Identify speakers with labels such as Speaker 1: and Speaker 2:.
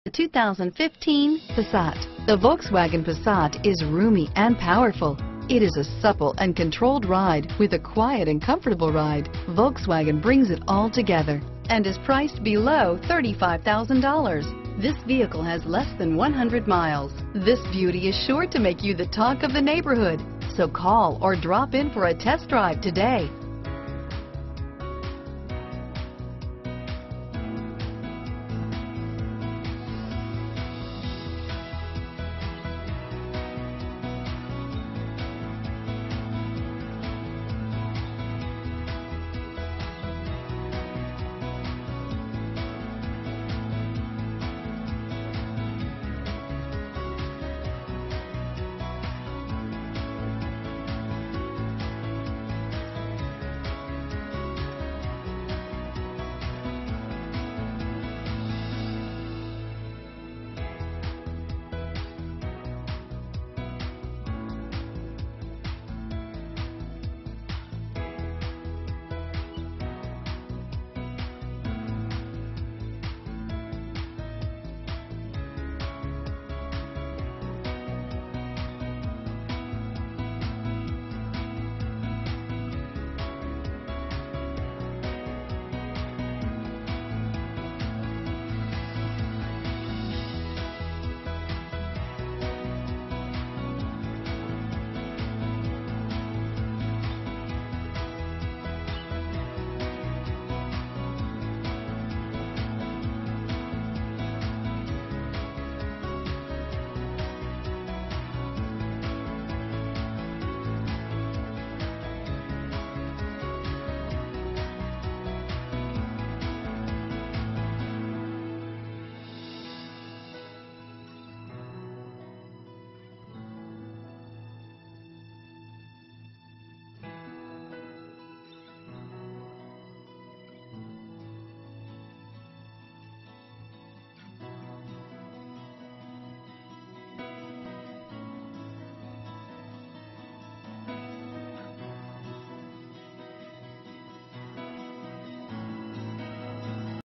Speaker 1: The 2015 Passat. The Volkswagen Passat is roomy and powerful. It is a supple and controlled ride with a quiet and comfortable ride. Volkswagen brings it all together and is priced below $35,000. This vehicle has less than 100 miles. This beauty is sure to make you the talk of the neighborhood. So call or drop in for a test drive today.